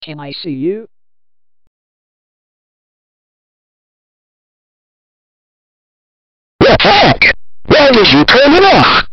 Can I see you? What the heck? Why did you turn it off?